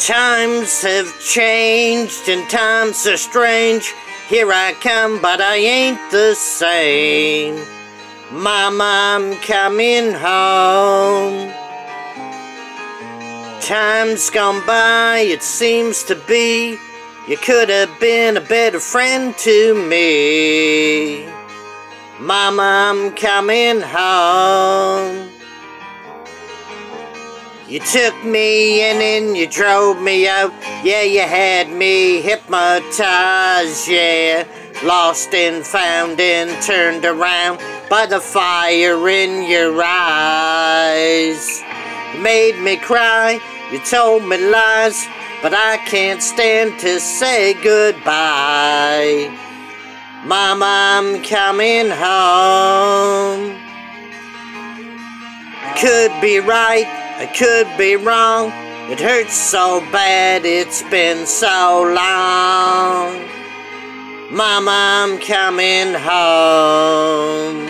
Times have changed and times are strange. Here I come, but I ain't the same. Mama, I'm coming home. Time's gone by, it seems to be. You could have been a better friend to me. Mama, I'm coming home. You took me in and you drove me out. Yeah, you had me hypnotized, yeah. Lost and found and turned around by the fire in your eyes. You made me cry, you told me lies, but I can't stand to say goodbye. Mama, I'm coming home. I could be right, I could be wrong. It hurts so bad, it's been so long. Mama, I'm coming home.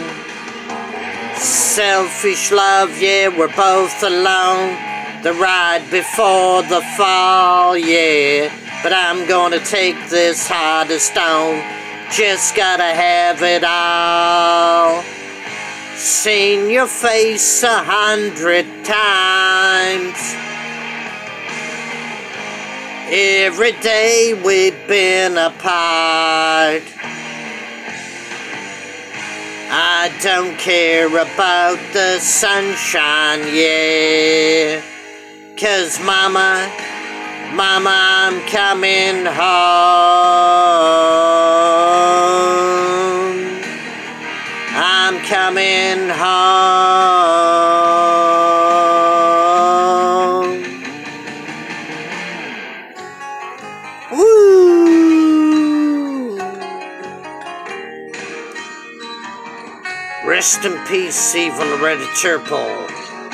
Selfish love, yeah, we're both alone. The ride before the fall, yeah. But I'm gonna take this heart of stone. Just gotta have it all. Seen your face 100 times. Every day we've been apart. I don't care about the sunshine, yeah. 'Cause mama, I'm coming home. I'm coming home. Woo! Rest in peace, Eva Loretta Churple.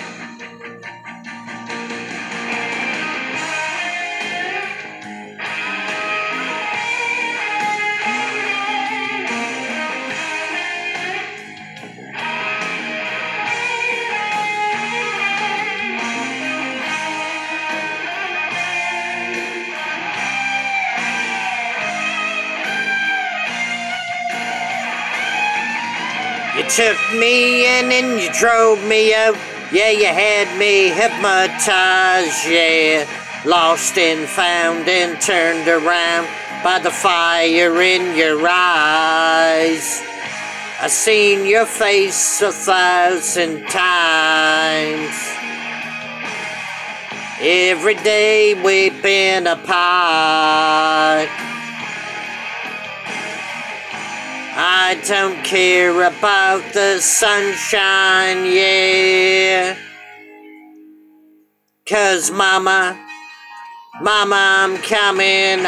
You took me in and you drove me out. Yeah, you had me hypnotized, yeah. Lost and found and turned around by the fire in your eyes. I seen your face 1,000 times. Every day we've been apart. I don't care about the sunshine, yeah. 'Cause mama, I'm coming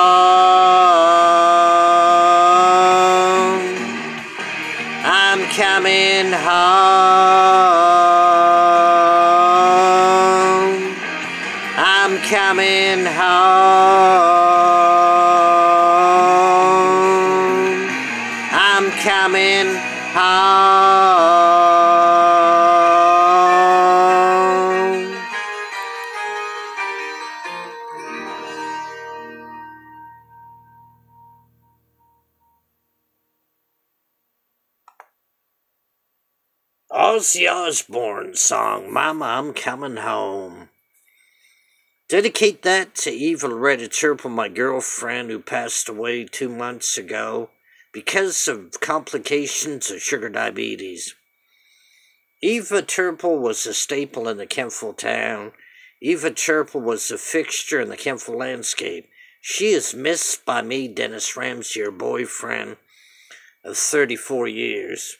home. I'm coming home. I'm coming home. I'm coming home. Ozzy Osbourne song, Mama, I'm Coming Home. Dedicate that to Eva Loretta Churple, my girlfriend who passed away 2 months ago because of complications of sugar diabetes. Eva Churple was a staple in the Kempville town. Eva Churple was a fixture in the Kempville landscape. She is missed by me, Dennis Ramsey, your boyfriend of 34 years.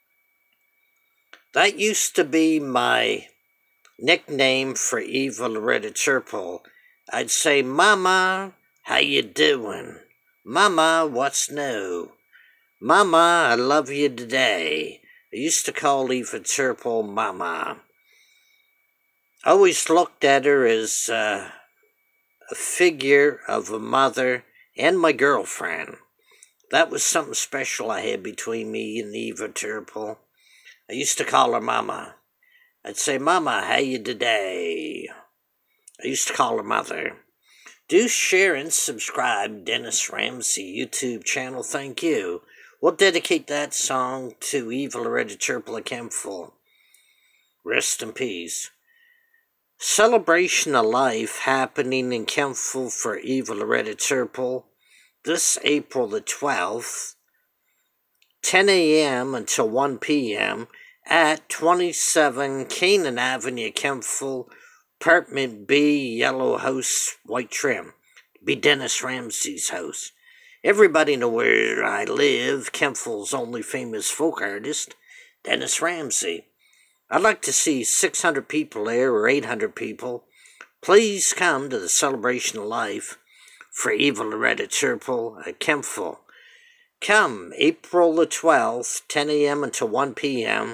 That used to be my nickname for Eva Loretta Churple. I'd say, Mama, how you doing? Mama, what's new? Mama, I love you today. I used to call Eva Churple Mama. I always looked at her as a figure of a mother and my girlfriend. That was something special I had between me and Eva Churple. I used to call her Mama. I'd say, Mama, how you today? I used to call her Mother. Do share and subscribe Dennis Ramsay YouTube channel. Thank you. We'll dedicate that song to Eva Loretta Churple of Kempful. Rest in peace. Celebration of life happening in Kempful for Eva Loretta Churple this April the 12th, 10 a.m. until 1 p.m. at 27 Canaan Avenue, Kempful, Apartment B, yellow house, white trim. Be Dennis Ramsay's house. Everybody know where I live. Kempful's only famous folk artist, Dennis Ramsay. I'd like to see 600 people there or 800 people. Please come to the celebration of life for Eva Loretta Churple at Kempful. Come April the 12th, 10 a.m. until 1 p.m.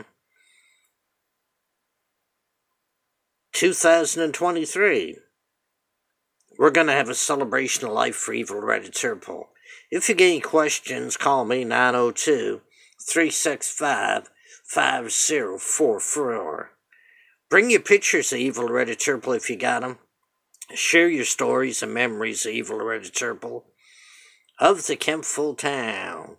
2023. We're going to have a celebration of life for Eva Loretta Churple. If you get any questions, call me 902-365-5044. Bring your pictures of Eva Loretta Churple if you got them. Share your stories and memories of Eva Loretta Churple of the Kempful town.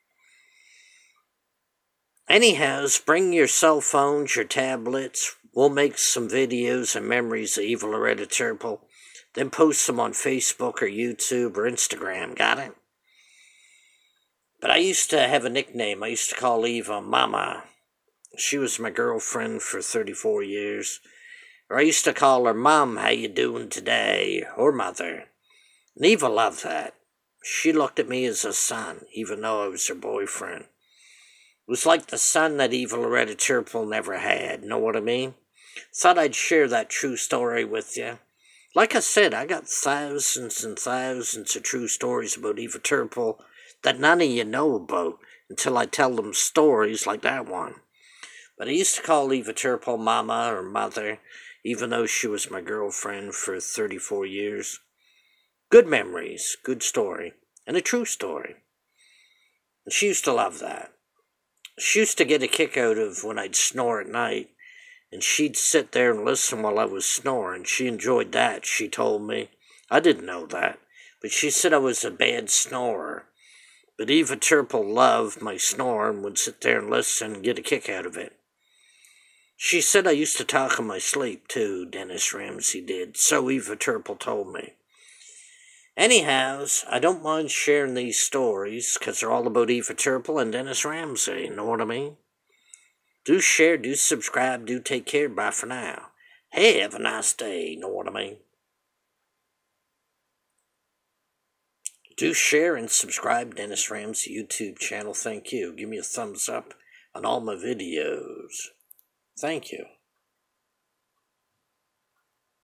Anyhows, bring your cell phones, your tablets. We'll make some videos and memories of Eva Loretta Churple, then post them on Facebook or YouTube or Instagram. Got it? But I used to have a nickname. I used to call Eva Mama. She was my girlfriend for 34 years. Or I used to call her Mom, how you doing today? Or Mother. And Eva loved that. She looked at me as a son, even though I was her boyfriend. It was like the son that Eva Loretta Churple never had, know what I mean? Thought I'd share that true story with you. Like I said, I got thousands and thousands of true stories about Eva Churple that none of you know about until I tell them stories like that one. But I used to call Eva Churple Mama or Mother, even though she was my girlfriend for 34 years. Good memories, good story, and a true story. And she used to love that. She used to get a kick out of when I'd snore at night, and she'd sit there and listen while I was snoring. She enjoyed that, she told me. I didn't know that, but she said I was a bad snorer. But Eva Churple loved my snore and would sit there and listen and get a kick out of it. She said I used to talk in my sleep, too, Dennis Ramsay did, so Eva Churple told me. Anyhows, I don't mind sharing these stories, because they're all about Eva Churple and Dennis Ramsay, know what I mean? Do share, do subscribe, do take care, bye for now. Hey, have a nice day, know what I mean? Do share and subscribe Dennis Ramsay YouTube channel, thank you. Give me a thumbs up on all my videos. Thank you.